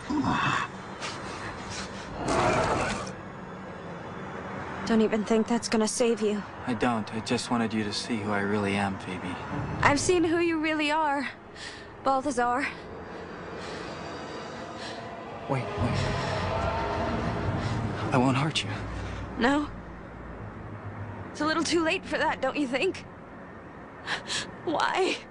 Don't even think that's gonna save you. I don't. I just wanted you to see who I really am, Phoebe. I've seen who you really are, Balthazar. Wait. I won't hurt you. No? It's a little too late for that, don't you think? Why?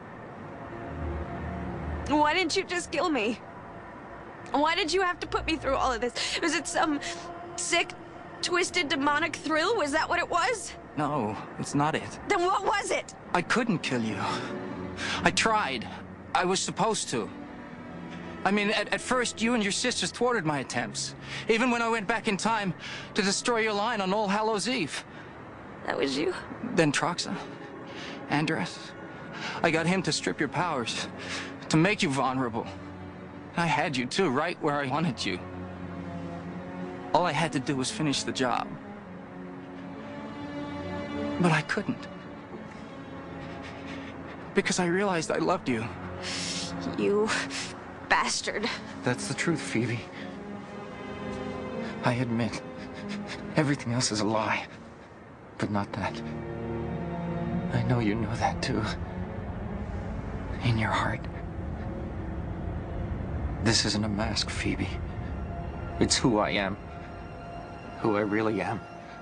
Why didn't you just kill me? Why did you have to put me through all of this? Was it some sick, twisted, demonic thrill? Was that what it was? No, it's not it. Then what was it? I couldn't kill you. I tried. I was supposed to. I mean, at first, you and your sisters thwarted my attempts. Even when I went back in time to destroy your line on All Hallows Eve. That was you? Then Troxa, Andres. I got him to strip your powers, to make you vulnerable. I had you, too, right where I wanted you. All I had to do was finish the job. But I couldn't. Because I realized I loved you. You bastard. That's the truth, Phoebe. I admit, everything else is a lie. But not that. I know you know that, too. In your heart. This isn't a mask, Phoebe. It's who I am. Who I really am.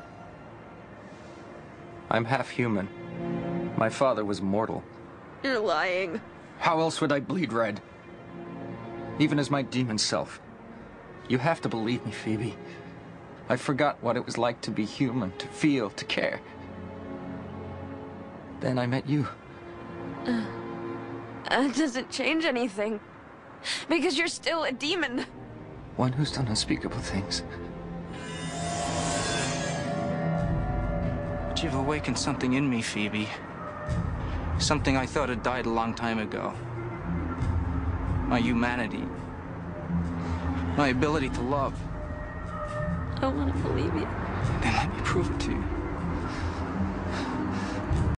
I'm half human. My father was mortal. You're lying. How else would I bleed red? Even as my demon self. You have to believe me, Phoebe. I forgot what it was like to be human, to feel, to care. Then I met you. It doesn't change anything. Because you're still a demon. One who's done unspeakable things. But you've awakened something in me, Phoebe. Something I thought had died a long time ago. My humanity. My ability to love. I don't want to believe you. Then let me prove it to you.